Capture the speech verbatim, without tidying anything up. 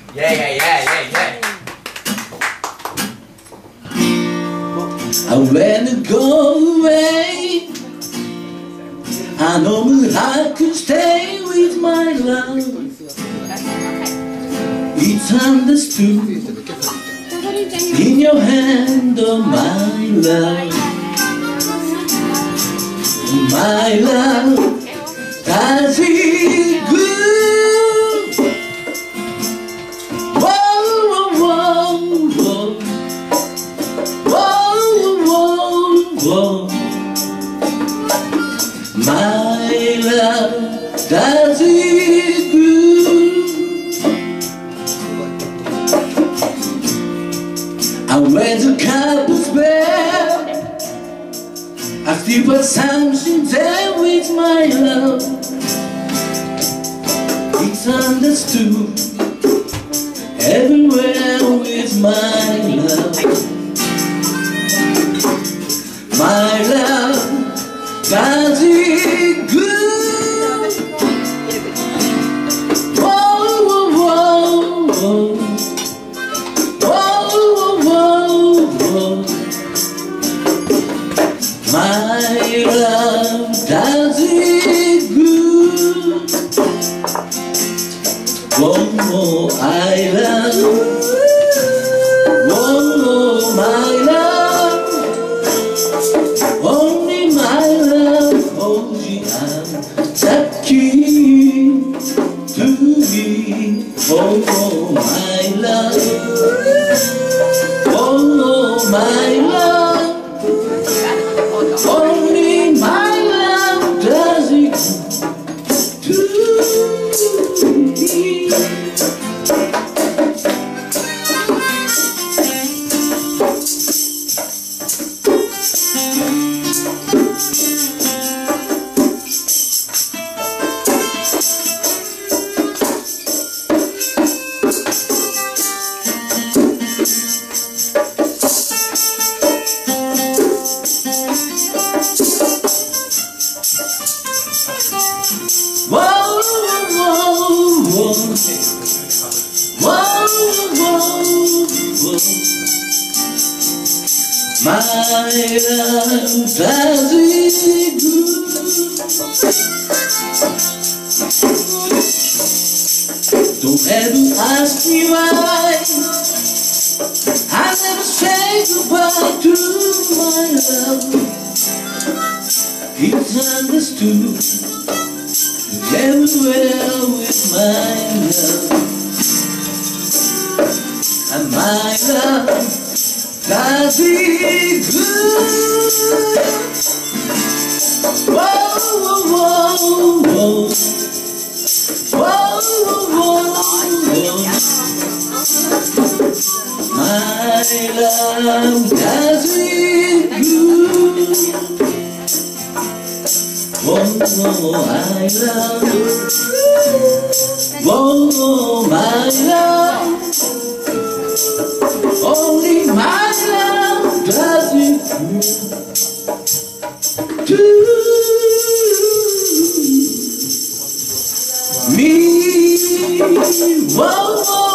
Yeah, yeah, yeah, yeah, yeah. I wanna go away. I know I could stay with my love. It's understood in your hand, oh my love. My love, does it good? Whoa, whoa, whoa, whoa, whoa, whoa. My love, does it good? I wear the couple's bed. I feel but something there with my love. It's understood everywhere with my love. My love, does it good? Whoa, whoa, whoa, whoa, whoa, whoa. My love, does it good? One more I love. One more my love. Only my love, only I'm talking to me. One more my love. One more my love. Only my love does it to me. Whoa, whoa, whoa, whoa, whoa, whoa. My love, does it good? Don't ever ask me why I never say goodbye to my love. It's understood everywhere with my love. And my love, does it good? Whoa, whoa, whoa, whoa. Whoa, whoa, whoa. My love, does it good? One more I love. One more my love. Only my love does it to me. Whoa, whoa.